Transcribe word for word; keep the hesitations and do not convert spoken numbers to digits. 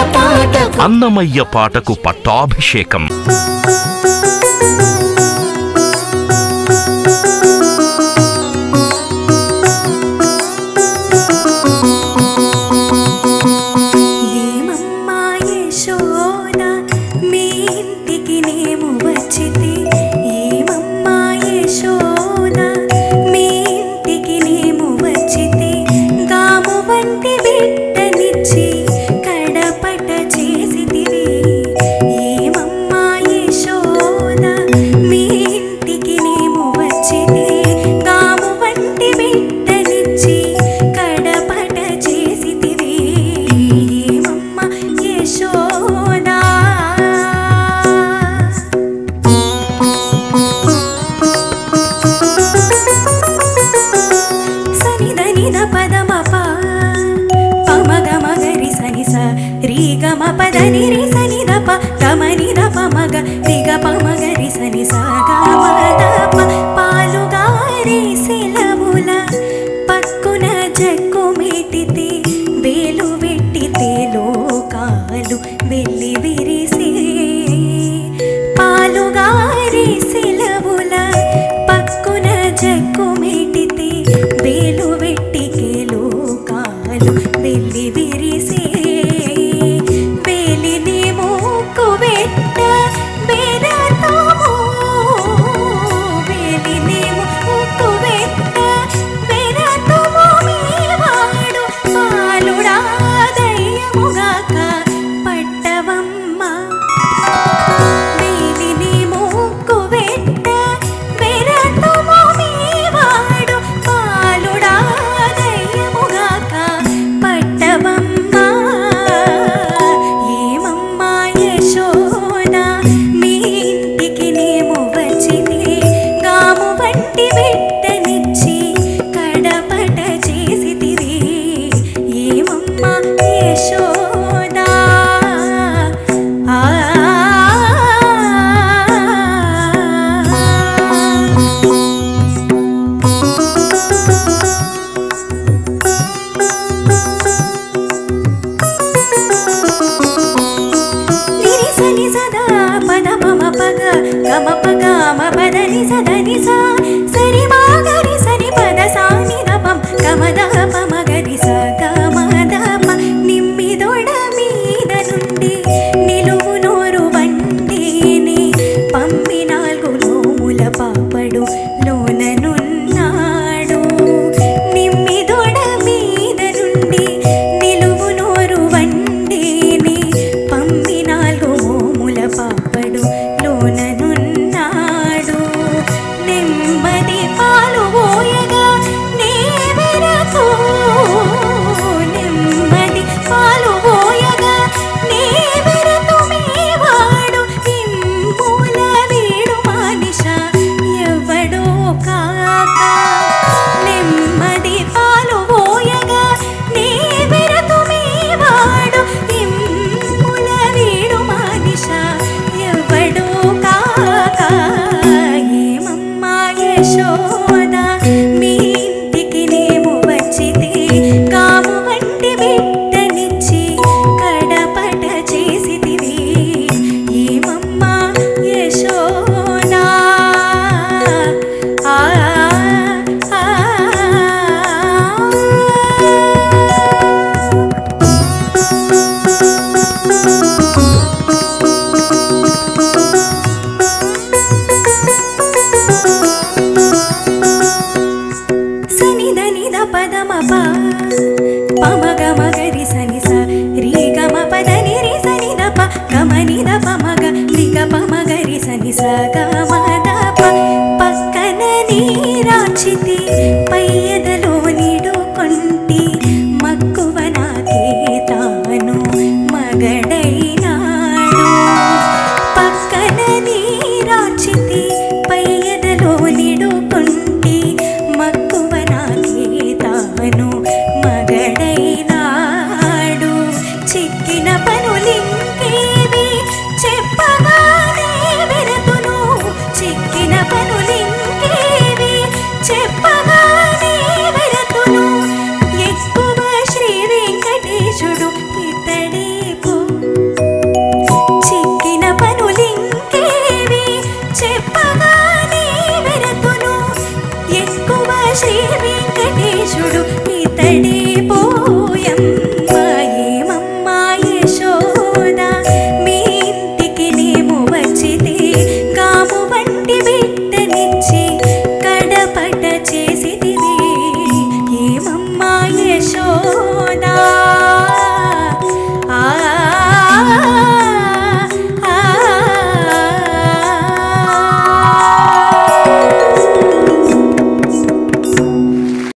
పాటకు అన్నమయ్య పాటకు పట్టాభిషేకం. ఏమమ్మా యశోద మీ ఇంటికి నేము వచ్చితి, ఏమమ్మా యశోద మీ ఇంటికి నేము వచ్చితి, గాము వంటి బిడ్డనిచ్చి కడపట చేసితివి. ఏమమ్మా యశోద మీ ఇంటికి నేము వచ్చితి, గాము వంటి బిడ్డనిచ్చి కడపట చేసితివి. ఏమమ్మా యశోద సనిదనిద పదమప పమగమగరి సనిస రీగమ పదని రి సనిదప గమనిదప మగ రిగ పమగరి సనిస గమదప పాలుగారి శిలవుల పక్కున జక్కు మీటితే వేలు వెట్టితే లోకాలు వెళ్ళి విరిసే. పాలుగారి శిలవుల పక్కున జక్కు మీటితే వేలు వెట్టికే లోకాలు వెళ్ళి విరిసే. వేలిని మూకు వెట్ట బెరతము, వేలిని మూకు వెట్ట బెరతము మీవాడు పాలుడా దయ్యముగాక పట్టవమ్మ. వేలిని మూకు వెట్ట బెరతము మీవాడు పాలుడా దయ్యముగాక పట్టవమ్మ. ఏమమ్మా యశోద మీ ఇంటికి నేము వచ్చితే, గాము వంటి బిడ్డనిచ్చి కడపట చేసితివి. ఏమమ్మా యశోద ఆ నిరి సని సదా పద పమ పగ గమ పగ మ పద ని సద ని సా సరి మా గరి సని పద సా ని ద పం గమ ద పమ గరి స గమ ద ప. నిమ్మిదొడ మీద నుండి నిలువు నోరు వండిని పంపి నాలుగు నోముల పాపడు లోననున్నాడు. నిమ్మిదొడ మీద నుండి నిలువు నోరు వండిని పంపి నాలుగు నోముల పాపడు లోననున్నాడు. నెమ్మది పాలు పోయగా నేవెరకు, నెమ్మది పాలు పోయగా నేవెరకు మీవాడు ఇమ్మూల వీడు మానిష ఎవడో కాక. నెమ్మది పాలు పోయగా నేవెరకు మీవాడు ఇమ్మూల వీడు మానిష ఎవడో కాక. ఏమమ్మా యశోద మీ ఇంటికి నేము వచ్చితే, గాము వంటి బిడ్డనిచ్చి కడపట చేసితివి. ఏమమ్మా యశోద ఆ ఆ సనిదనిద పదమప పమగమగరి సనిస రీగమ పదని రి సనిదప గమనిదప మగ రిగ పమగరి సనిస గమదప. పక్కన నీరాచితి పయ్యదలో నిడుకొంటి మక్కువ నాకే తాను మగడైనాడు. పక్కన నీరాచితి పయ్యదలో నిడుకొంటి మక్కువ నాకే తాను మగడైనాడు. చిక్కిన పనులింకేవి చెప్పగానే వెరతును, చిక్కిన పనులింకేవి చెప్పగానే వెరతును. ఎక్కువ శ్రీ వెంకటేశుడు ఇతడే పో శ్రీ వెంకటేశుడు ఇతడే పో